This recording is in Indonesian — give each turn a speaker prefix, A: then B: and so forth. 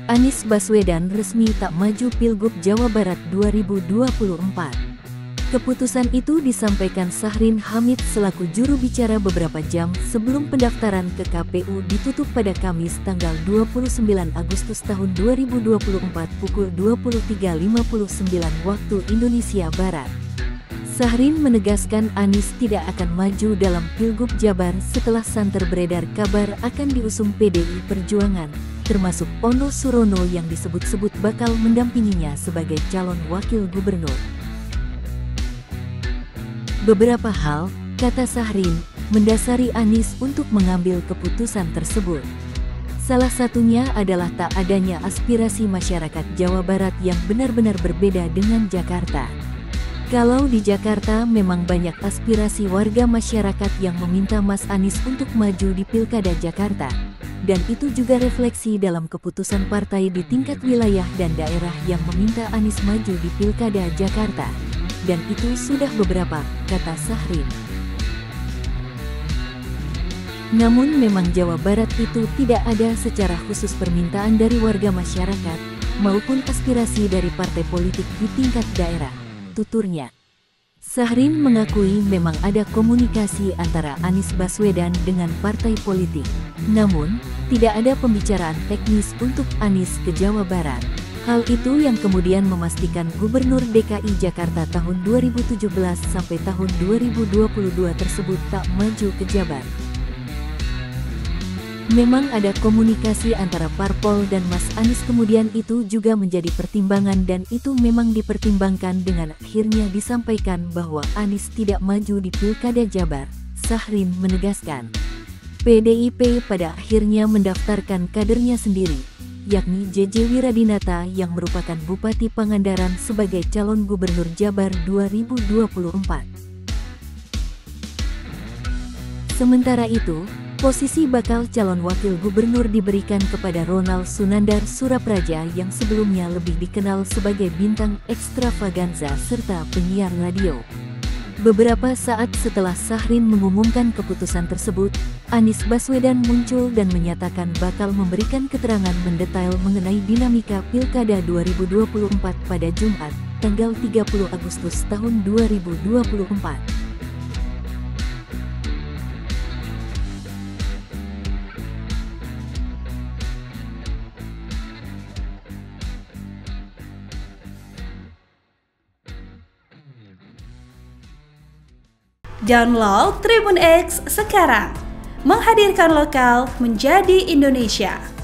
A: Anies Baswedan resmi tak maju Pilgub Jawa Barat 2024. Keputusan itu disampaikan Syahrin Hamid selaku juru bicara beberapa jam sebelum pendaftaran ke KPU ditutup pada Kamis tanggal 29 Agustus tahun 2024 pukul 23.59 waktu Indonesia Barat. Syahrin menegaskan Anies tidak akan maju dalam Pilgub Jabar setelah santer beredar kabar akan diusung PDI Perjuangan, termasuk Ono Surono yang disebut-sebut bakal mendampinginya sebagai calon wakil gubernur. Beberapa hal, kata Syahrin, mendasari Anies untuk mengambil keputusan tersebut. Salah satunya adalah tak adanya aspirasi masyarakat Jawa Barat yang benar-benar berbeda dengan Jakarta. Kalau di Jakarta memang banyak aspirasi warga masyarakat yang meminta Mas Anies untuk maju di Pilkada Jakarta. Dan itu juga refleksi dalam keputusan partai di tingkat wilayah dan daerah yang meminta Anies maju di Pilkada Jakarta. Dan itu sudah beberapa, kata Syahrin. Namun memang Jawa Barat itu tidak ada secara khusus permintaan dari warga masyarakat, maupun aspirasi dari partai politik di tingkat daerah, tuturnya. Syahrin mengakui memang ada komunikasi antara Anies Baswedan dengan partai politik. Namun, tidak ada pembicaraan teknis untuk Anies ke Jawa Barat. Hal itu yang kemudian memastikan Gubernur DKI Jakarta tahun 2017 sampai tahun 2022 tersebut tak maju ke Jabar. Memang ada komunikasi antara parpol dan Mas Anies, kemudian itu juga menjadi pertimbangan dan itu memang dipertimbangkan dengan akhirnya disampaikan bahwa Anies tidak maju di Pilkada Jabar. Syahrin menegaskan, PDIP pada akhirnya mendaftarkan kadernya sendiri, yakni JJ Wiradinata yang merupakan Bupati Pangandaran sebagai calon Gubernur Jabar 2024. Sementara itu, posisi bakal calon wakil gubernur diberikan kepada Ronald Sunandar Surapraja yang sebelumnya lebih dikenal sebagai bintang ekstravaganza serta penyiar radio. Beberapa saat setelah Syahrin mengumumkan keputusan tersebut, Anies Baswedan muncul dan menyatakan bakal memberikan keterangan mendetail mengenai dinamika Pilkada 2024 pada Jumat, tanggal 30 Agustus tahun 2024.
B: Download Tribun X sekarang, menghadirkan lokal menjadi Indonesia.